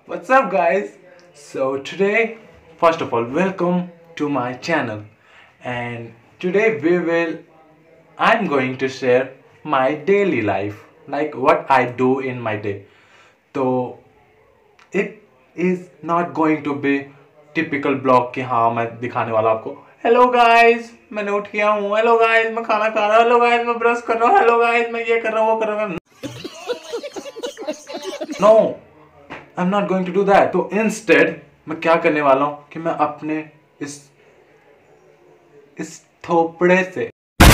What's up, guys? So today, first of all, welcome to my channel. And today I'm going to share my daily life, like what I do in my day. So it is not going to be typical blog कि हाँ मैं दिखाने वाला आपको hello guys मैंने उठ गया हूँ, हेलो गाइस मैं खाना खा रहा हूँ, हेलो गाइस मैं ब्रश कर रहा हूँ, हेलो गाइस मैं ये कर रहा हूँ वो कर रहा हूँ. No, I'm not going to do that. तो instead मैं क्या करने वाला हूँ कि मैं अपने इस थोपड़े से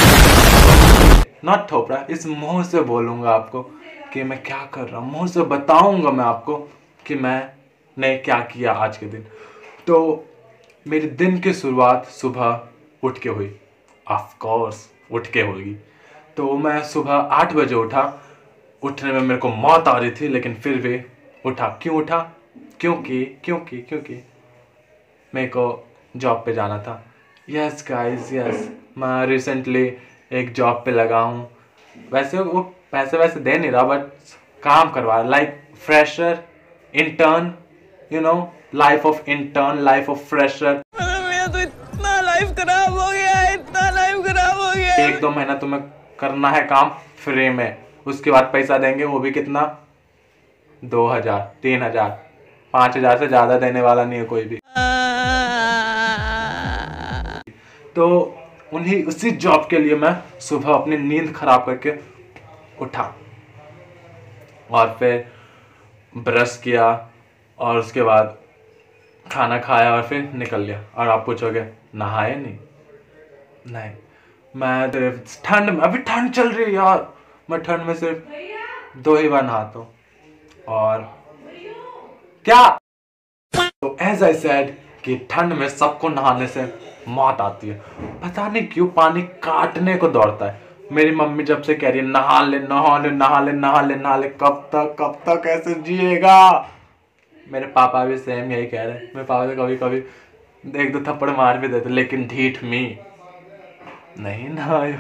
नॉट थोपड़ा, इस मुंह से बोलूंगा आपको कि मैं क्या कर रहा हूँ, मुंह से बताऊंगा मैं आपको कि मैंने क्या किया आज के दिन. तो मेरे दिन की शुरुआत सुबह उठ के हुई, ऑफ कोर्स उठ के होगी. तो मैं सुबह 8 बजे उठा. उठने में मेरे को मौत आ रही थी लेकिन फिर भी उठा. क्यों उठा? क्योंकि मेरे को जॉब पे जाना था. यस गाइस, यस, मैं रिसेंटली एक जॉब पे लगा हूँ. वैसे वो पैसे वैसे दे नहीं रहा बट काम करवा रहा, like fresher, intern, you know, life of intern, life of fresher. मेरा तो इतना लाइफ खराब हो गया, इतना लाइफ खराब हो गया. 1-2 महीना तुम्हें करना है काम फ्री में, उसके बाद पैसा देंगे, वो भी कितना? 2000, 3000, 5000 से ज्यादा देने वाला नहीं है कोई भी. तो उसी जॉब के लिए मैं सुबह अपनी नींद खराब करके उठा और फिर ब्रश किया और उसके बाद खाना खाया और फिर निकल गया. और आप पूछोगे नहाए नहीं? नहीं, मैं सिर्फ ठंड में, अभी ठंड चल रही है यार, मैं ठंड में सिर्फ 2 ही बार नहाता हूँ. और क्या, तो एज आई सेड कि ठंड में सबको नहाने से मौत आती है. पता नहीं क्यों पानी काटने को दौड़ता है. मेरी मम्मी जब से कह रही है नहा ले नहा ले नहा ले नहा ले नहा ले, कब तक ऐसे जिएगा. मेरे पापा भी सेम यही कह रहे हैं. मेरे पापा से कभी कभी 1-2 थप्पड़ मार भी देते, लेकिन ढीठ मी नहीं नहाए.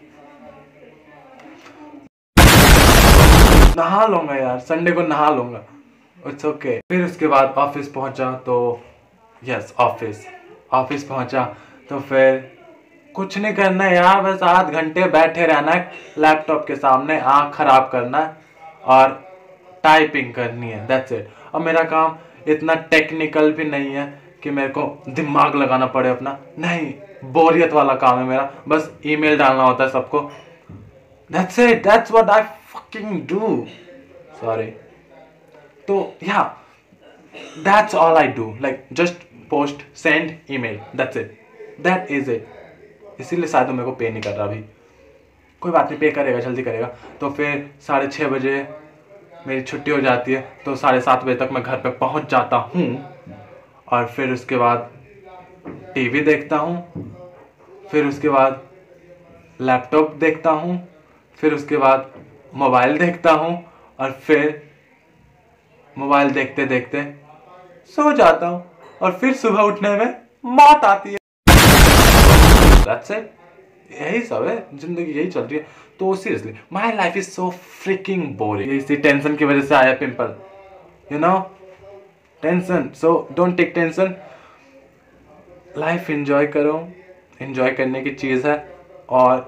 नहा लूंगा यार, संडे को नहा लूंगा, इट्स ओके. फिर उसके बाद ऑफिस पहुंचा. तो यस, ऑफिस पहुंचा तो फिर कुछ नहीं करना है यार, बस 8 घंटे बैठे रहना है लैपटॉप के सामने, आंख खराब करना है और टाइपिंग करनी है, दैट्स इट. और मेरा काम इतना टेक्निकल भी नहीं है कि मेरे को दिमाग लगाना पड़े अपना, नहीं, बोरियत वाला काम है मेरा. बस ईमेल डालना होता है सबको, that's it, that's what I fucking do. Sorry. तो या that's all I do, like just post, send email, that's it, that is it. इसीलिए शायद मेरे को पे नहीं कर रहा अभी. कोई बात नहीं, पे करेगा, जल्दी करेगा. तो फिर 6:30 बजे मेरी छुट्टी हो जाती है. तो 7:30 बजे तक मैं घर पे पहुंच जाता हूँ. और फिर उसके बाद टीवी देखता हूँ, फिर उसके बाद लैपटॉप देखता हूँ, फिर उसके बाद मोबाइल देखता हूँ और फिर मोबाइल देखते देखते सो जाता हूँ. और फिर सुबह उठने में मौत आती है. That's it. यही सब है, जिंदगी यही चल रही है. तो seriously my life is so freaking boring. इसी टेंशन की वजह से आया pimple, you know, tension. So don't take tension, life enjoy करो. एंजॉय करने की चीज है. और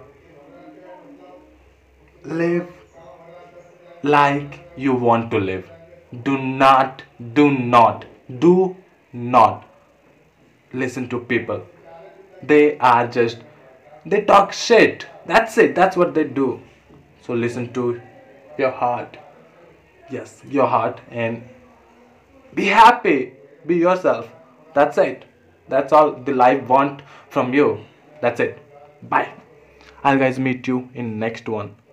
live like you want to live. Do not listen to people. They talk shit. That's it. That's what they do. So listen to your heart. Yes, your heart, and be happy. Be yourself. That's it. That's all the life want from you. That's it. Bye. I'll guys meet you in next one.